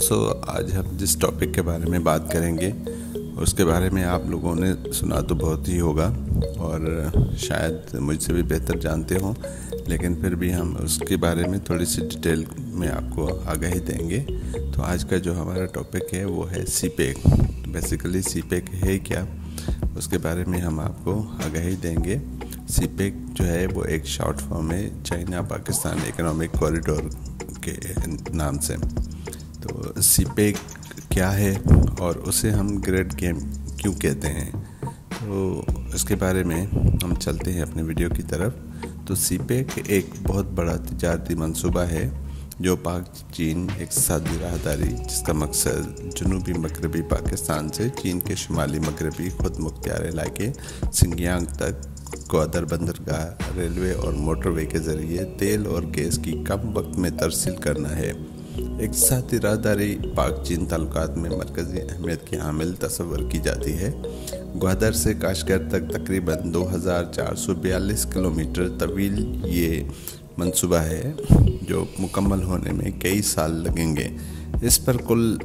دوستو، آج ہم جس ٹاپک کے بارے میں بات کریں گے اس کے بارے میں آپ لوگوں نے سنا تو بہت ہی ہوگا اور شاید مجھ سے بھی بہتر جانتے ہوں، لیکن پھر بھی ہم اس کے بارے میں تھوڑی سی ڈیٹیل میں آپ کو آگاہی دیں گے۔ تو آج کا جو ہمارا ٹاپک ہے وہ ہے CPEC. Basically CPEC ہے کیا، اس کے بارے میں ہم آپ کو آگاہی دیں گے۔ سی پیک جو ہے وہ ایک شارٹ فارم ہے چائنا پاکستان اکنامک کوریڈور کے نام سے۔ تو سی پیک کیا ہے اور اسے ہم گریٹ گیم کیوں کہتے ہیں، تو اس کے بارے میں ہم چلتے ہیں اپنے ویڈیو کی طرف۔ تو سی پیک ایک بہت بڑا تجارتی منصوبہ ہے جو پاک چین اقتصادی راہداری، جس کا مقصد جنوبی مغربی پاکستان سے چین کے شمالی مغربی خود مختار علاقے سنگیانگ تک گوادر بندرگاہ، ریلوے اور موٹر وے کے ذریعے تیل اور گیس کی کم وقت میں ترسیل کرنا ہے۔ اقتصادی راہداری پاک چین تعلقات میں مرکزی اہمیت کی حامل تصور کی جاتی ہے۔ گوادر سے کاشغر تک تقریباً 2442 کلومیٹر طویل یہ منصوبہ ہے جو مکمل ہونے میں کئی سال لگیں گے۔ اس پر کل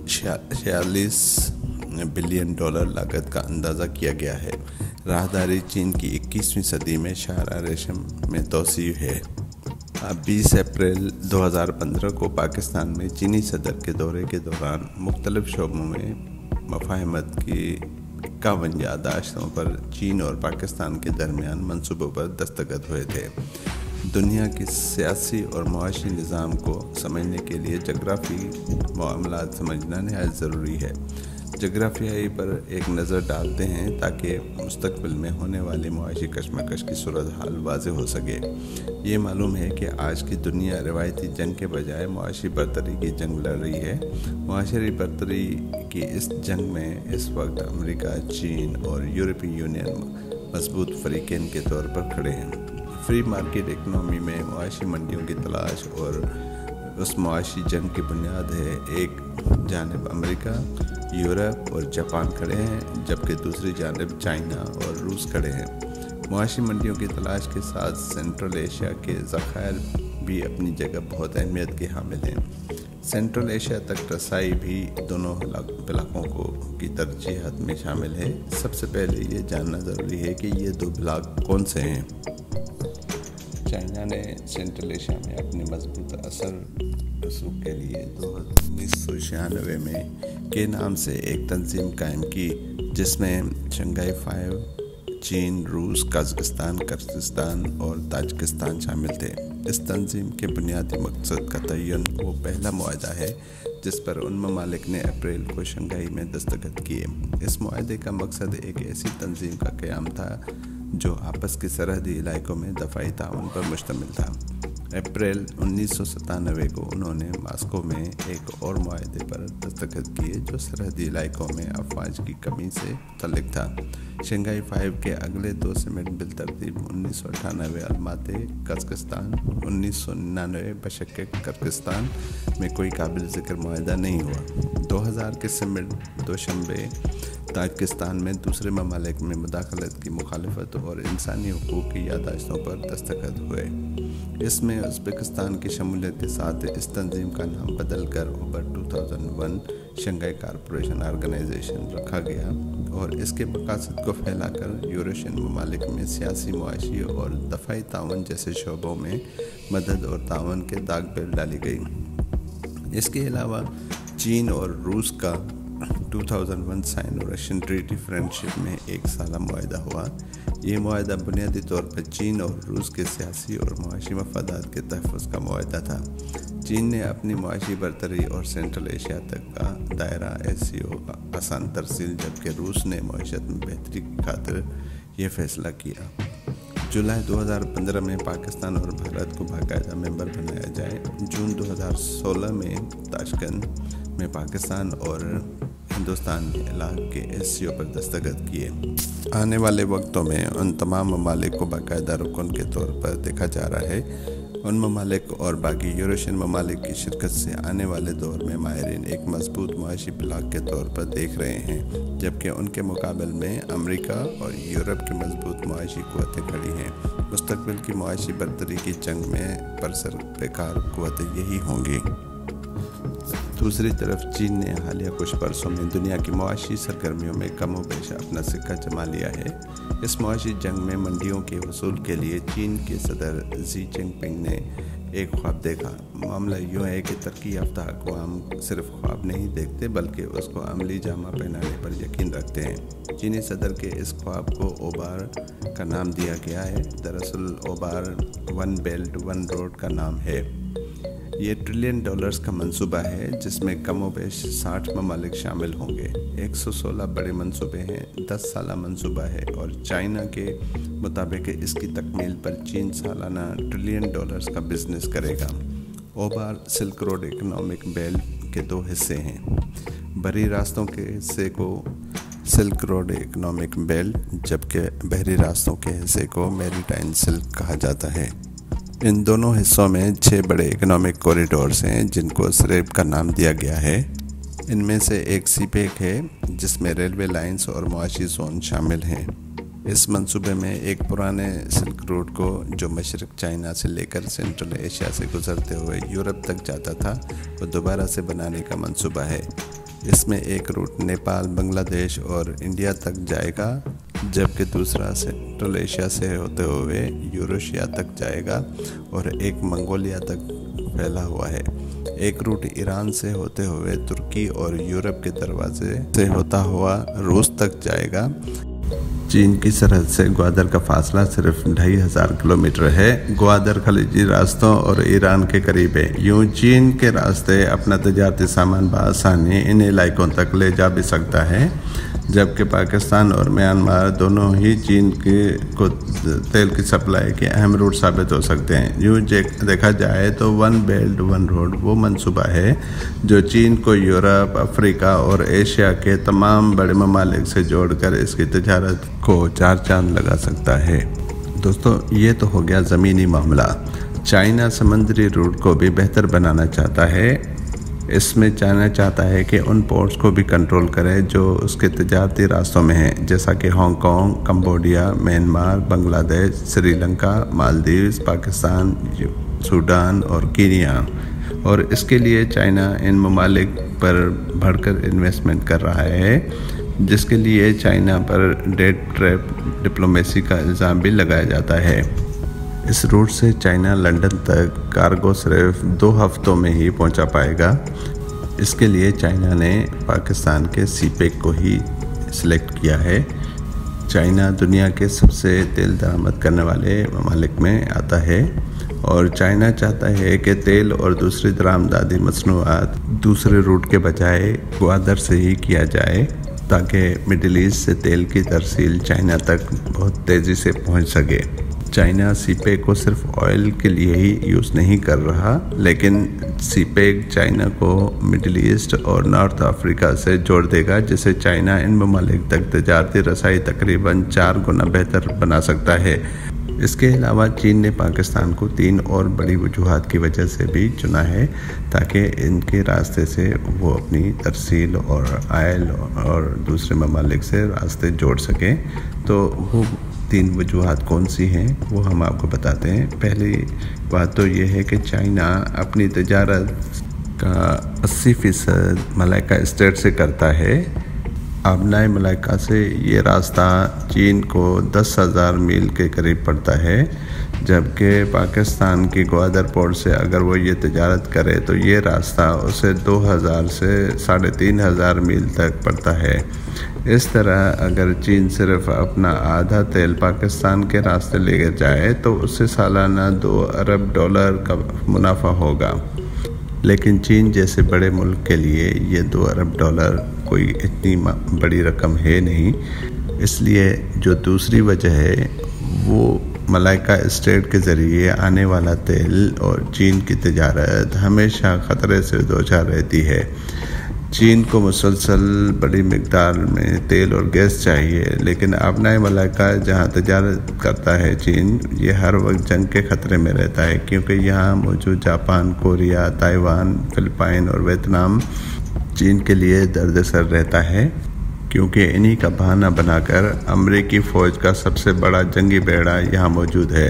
46 بلین ڈالر لاگت کا اندازہ کیا گیا ہے۔ راہداری چین کی 21ویں صدی میں شاہراہ ریشم میں توسیع ہے۔ 20 اپریل 2015 کو پاکستان میں چینی صدر کے دورے کے دوران مختلف شعبوں میں مفاہمت کی 51 یادداشتوں پر چین اور پاکستان کے درمیان منصوبوں پر دستخط ہوئے تھے۔ دنیا کی سیاسی اور معاشی نظام کو سمجھنے کے لیے جغرافیائی معاملات سمجھنا نہایت ضروری ہے۔ جغرافیائی پر ایک نظر ڈالتے ہیں تاکہ مستقبل میں ہونے والی معاشی کشمکش کی صورتحال واضح ہو سکے۔ یہ معلوم ہے کہ آج کی دنیا روایتی جنگ کے بجائے معاشی برتری کی جنگ لڑ رہی ہے۔ معاشی برتری کی اس جنگ میں اس وقت امریکہ، چین اور یورپی یونین مضبوط فریقین کے طور پر کھڑے ہیں۔ فری مارکیٹ اکنامی میں معاشی منڈیوں کی تلاش اور اس معاشی جنگ کی بنیاد ہے۔ ایک جانب امریکہ، یورپ اور جاپان کھڑے ہیں، جبکہ دوسری جانب چائنا اور روس کھڑے ہیں۔ معاشی منڈیوں کی تلاش کے ساتھ سینٹرل ایشیا کے ذخائر بھی اپنی جگہ بہت اہمیت کے حامل ہیں۔ سینٹرل ایشیا تک رسائی بھی دونوں بلاکوں کی ترجیحات میں شامل ہے۔ سب سے پہلے یہ جاننا ضروری ہے کہ یہ دو بلاک کون سے ہیں۔ چائنا نے سینٹرل ایشیا میں اپنے مضبوط اثر رسوخ کے لیے 1996 میں کے نام سے ایک تنظیم قائم کی، جس میں شنگھائی 5 چین، روس، قازقستان، کرغزستان اور تاجکستان شامل تھے۔ اس تنظیم کے بنیادی مقصد کا تعین وہ پہلا معاہدہ ہے جس پر ان ممالک نے اپریل کو شنگھائی میں دستخط کیے۔ اس معاہدے کا مقصد ایک ایسی تنظیم کا قیام تھا جو آپس کے سرحدی علاقوں میں دفاعی تعاون پر مشتمل تھا۔ اپریل 1997 کو انہوں نے ماسکو میں ایک اور معاہدے پر دستخط کیے جو سرحدی علاقوں میں افواج کی کمی سے متعلق تھا۔ شنگھائی 5 کے اگلے دو سمٹ بالترتیب 1998 الماتے قازقستان، 1999 بشکیک کرغزستان میں کوئی قابل ذکر معاہدہ نہیں ہوا۔ 2000 کے سمٹ دوشنبے تاجکستان میں دوسرے ممالک میں مداخلت کی مخالفت اور انسانی حقوق کی یادداشتوں پر دستخط ہوئے۔ اس میں ازبکستان کی شمولیت کے ساتھ اس تنظیم کا نام بدل کر اکتوبر 2001 شنگھائی کارپوریشن آرگنائزیشن رکھا گیا اور اس کے مقاصد کو پھیلا کر یورشین ممالک میں سیاسی، معاشی اور دفاعی تعاون جیسے شعبوں میں مدد اور تعاون کے داغ پر ڈالی گئی۔ اس کے علاوہ چین اور روس کا 2001 سائنو رشین ٹریٹی فرینڈشپ میں ایک سالہ معاہدہ ہوا۔ یہ معاہدہ بنیادی طور پر چین اور روس کے سیاسی اور معاشی مفادات کے تحفظ کا معاہدہ تھا۔ چین نے اپنی معاشی برتری اور سینٹرل ایشیا تک کا دائرہ SCO آسان ترسیل، جبکہ روس نے معیشت میں بہتری کی خاطر یہ فیصلہ کیا۔ جولائی 2015 میں پاکستان اور بھارت کو باقاعدہ ممبر بنایا جائے۔ جون 2016 میں تاشکند میں پاکستان اور ہندوستان نے علاقے کے SCO پر دستخط کیے۔ آنے والے وقتوں میں ان تمام ممالک کو باقاعدہ رکن کے طور پر دیکھا جا رہا ہے۔ ان ممالک اور باقی یورشین ممالک کی شرکت سے آنے والے دور میں ماہرین ایک مضبوط معاشی بلاک کے طور پر دیکھ رہے ہیں، جبکہ ان کے مقابل میں امریکہ اور یورپ کی مضبوط معاشی قوتیں کھڑی ہیں۔ مستقبل کی معاشی برتری کی جنگ میں پرسر پیکار قوتیں یہی ہوں گی۔ दूसरी तरफ चीन ने हालिया कुछ बरसों में दुनिया की मुआशी सरगर्मियों में कम व बेश अपना सिक्का जमा लिया है। इस मुआशी जंग में मंडियों के वसूल के लिए चीन के सदर शी जिनपिंग ने एक ख्वाब देखा। मामला यूँ है कि तरक्की याफ्ता अक़वाम सिर्फ ख्वाब नहीं देखते बल्कि उसको अमली जामा पहनाने पर यकीन रखते हैं। चीनी सदर के इस ख्वाब को ओबार का नाम दिया गया है। दरअसल OBOR one belt one road का नाम है। ये $1 ट्रिलियन का मंसूबा है जिसमें कमोबेश 60 ममालिक शामिल होंगे। 116 बड़े मंसूबे हैं, 10 साला मंसूबा है और चाइना के मुताबिक इसकी तकमील पर चीन सालाना $1 ट्रिलियन का बिजनेस करेगा। OBOR silk road economic belt के 2 हिस्से हैं। बरी रास्तों के हिस्से को सिल्क रोड इकोनॉमिक बेल्ट जबकि बहरी रास्तों के हिस्से को मैरीटाइम सिल्क कहा जाता है। इन दोनों हिस्सों में 6 बड़े इकोनॉमिक कॉरिडोर्स हैं जिनको SREP का नाम दिया गया है। इनमें से एक CPEC है जिसमें रेलवे लाइंस और मुआशी जोन शामिल हैं। इस मंसूबे में एक पुराने सिल्क रोड को जो मशरक़ चाइना से लेकर सेंट्रल एशिया से गुजरते हुए यूरोप तक जाता था वो दोबारा से बनाने का मंसूबा है। इसमें एक रूट नेपाल, बांग्लादेश और इंडिया तक जाएगा जबकि दूसरा सेंट्रल एशिया से होते हुए यूरेशिया तक जाएगा और एक मंगोलिया तक फैला हुआ है। एक रूट ईरान से होते हुए तुर्की और यूरोप के दरवाजे से होता हुआ रूस तक जाएगा। चीन की सरहद से ग्वादर का फासला सिर्फ 2500 किलोमीटर है। ग्वादर खलीजी रास्तों और ईरान के करीब है। यूँ चीन के रास्ते अपना तजारती सामान बआसानी इन इलाकों तक ले जा भी सकता है, जबकि पाकिस्तान और म्यांमार दोनों ही चीन को तेल की सप्लाई के अहम रूट साबित हो सकते हैं। यूँ देखा जाए तो वन बेल्ट वन रोड वो मंसूबा है जो चीन को यूरोप, अफ्रीका और एशिया के तमाम बड़े ममालिक से जोड़कर इसकी तजारत को 4 चांद लगा सकता है। दोस्तों, ये तो हो गया ज़मीनी मामला। चाइना समुद्री रूट को भी बेहतर बनाना चाहता है। इसमें चाइना चाहता है कि उन पोर्ट्स को भी कंट्रोल करे जो उसके तजारती रास्तों में हैं, जैसा कि Hong Kong, Cambodia, Myanmar, Bangladesh, Sri Lanka, Maldives, Pakistan, Sudan और कीनिया। और इसके लिए चाइना इन ममालिक पर बढ़कर इन्वेस्टमेंट कर रहा है, जिसके लिए चाइना पर डेट ट्रैप डिप्लोमेसी का इल्ज़ाम भी लगाया जाता है। इस रूट से चाइना लंदन तक कार्गो सिर्फ 2 हफ्तों में ही पहुंचा पाएगा। इसके लिए चाइना ने पाकिस्तान के CPEC को ही सिलेक्ट किया है। चाइना दुनिया के सबसे तेल दरामद करने वाले ममालिक में आता है और चाइना चाहता है कि तेल और दूसरी दरामदादी मसनूआत दूसरे रूट के बजाय ग्वादर से ही किया जाए ताकि मिडिल ईस्ट से तेल की तरसील चाइना तक बहुत तेज़ी से पहुंच सके। चाइना CPEC को सिर्फ ऑयल के लिए ही यूज़ नहीं कर रहा, लेकिन CPEC चाइना को मिडिल ईस्ट और नॉर्थ अफ्रीका से जोड़ देगा, जिससे चाइना इन ममालिक तक तजारती रसाई तकरीबन 4 गुना बेहतर बना सकता है। इसके अलावा चीन ने पाकिस्तान को 3 और बड़ी वजूहात की वजह से भी चुना है ताकि इनके रास्ते से वो अपनी तरसील और आयल और दूसरे ममालिक से रास्ते जोड़ सकें। तो वो 3 वजूहात कौन सी हैं वो हम आपको बताते हैं। पहली बात तो ये है कि चाइना अपनी तजारत का 80% मलाइका स्टेट से करता है। आबनाए मलाइका से ये रास्ता चीन को 10,000 मील के करीब पड़ता है, जबकि पाकिस्तान की ग्वादर पोर्ट से अगर वो ये तजारत करे तो ये रास्ता उसे 2000 से 3500 मील तक पड़ता है। इस तरह अगर चीन सिर्फ अपना आधा तेल पाकिस्तान के रास्ते लेकर जाए तो उससे सालाना $2 अरब का मुनाफा होगा, लेकिन चीन जैसे बड़े मुल्क के लिए ये $2 अरब कोई इतनी बड़ी रकम है नहीं। इसलिए जो दूसरी वजह है वो मलाइका स्टेट के ज़रिए आने वाला तेल और चीन की तजारत हमेशा ख़तरे से दोचार रहती है। चीन को मुसलसल बड़ी मिकदार में तेल और गैस चाहिए, लेकिन आबनाए मलाइका जहाँ तजारत करता है चीन, ये हर वक्त जंग के ख़तरे में रहता है, क्योंकि यहाँ मौजूद जापान, कोरिया, ताइवान, फिलिपाइन और वियतनाम चीन के लिए दर्द-ए-सर रहता है, क्योंकि इन्हीं का बहाना बनाकर अमेरिकी फ़ौज का सबसे बड़ा जंगी बेड़ा यहाँ मौजूद है।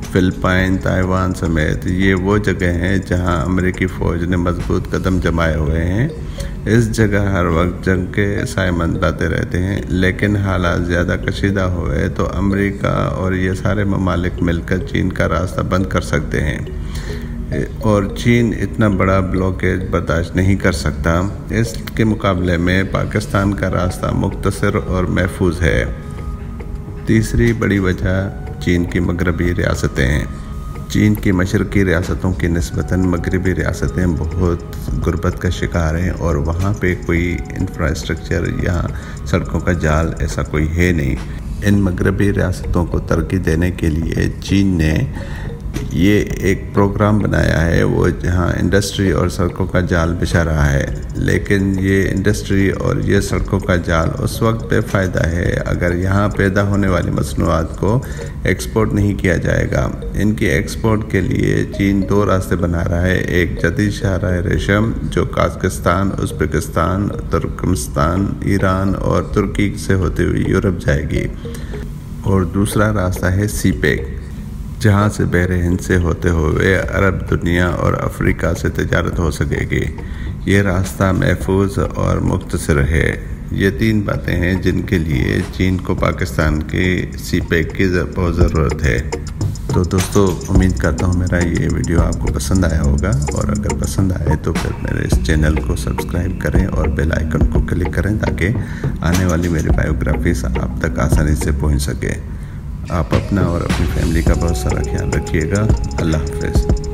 फिलिपाइन, ताइवान समेत ये वो जगह हैं जहां अमेरिकी फ़ौज ने मजबूत कदम जमाए हुए हैं। इस जगह हर वक्त जंग के साए मंडराते रहते हैं, लेकिन हालात ज़्यादा कशीदा हुए तो अमेरिका और ये सारे ममालिक मिलकर चीन का रास्ता बंद कर सकते हैं और चीन इतना बड़ा ब्लॉकेज बर्दाश्त नहीं कर सकता। इसके मुकाबले में पाकिस्तान का रास्ता मुख्तसर और महफूज है। तीसरी बड़ी वजह चीन की मगरबी रियासतें हैं। चीन की मशरक़ी रियासतों की निस्बतन मगरबी रियासतें बहुत गुर्बत का शिकार हैं और वहाँ पे कोई इंफ्रास्ट्रक्चर या सड़कों का जाल ऐसा कोई है नहीं। इन मगरबी रियासतों को तरक्की देने के लिए चीन ने ये एक प्रोग्राम बनाया है वो जहाँ इंडस्ट्री और सड़कों का जाल बिछा रहा है। लेकिन ये इंडस्ट्री और ये सड़कों का जाल उस वक्त पे फ़ायदा है अगर यहाँ पैदा होने वाली मसनूआत को एक्सपोर्ट नहीं किया जाएगा। इनकी एक्सपोर्ट के लिए चीन दो रास्ते बना रहा है। एक जदीद शाहराह रेशम जो कजाकिस्तान, उज़्बेकिस्तान, तुर्कमेनिस्तान, ईरान और तुर्की से होते हुए यूरोप जाएगी, और दूसरा रास्ता है सीपेक जहाँ से बहरे हिंद से होते हुए अरब दुनिया और अफ्रीका से तजारत हो सकेगी। ये रास्ता महफूज और मुख्तसर है। ये तीन बातें हैं जिनके लिए चीन को पाकिस्तान की सीपेक की बहुत ज़रूरत है। तो दोस्तों, उम्मीद करता हूँ मेरा ये वीडियो आपको पसंद आया होगा, और अगर पसंद आए तो फिर मेरे इस चैनल को सब्सक्राइब करें और बेल आइकन को क्लिक करें ताकि आने वाली मेरी बायोग्राफीज आप तक आसानी से पहुँच सके। आप अपना और अपनी फैमिली का बहुत सारा ख्याल रखिएगा। अल्लाह हाफ़िज़।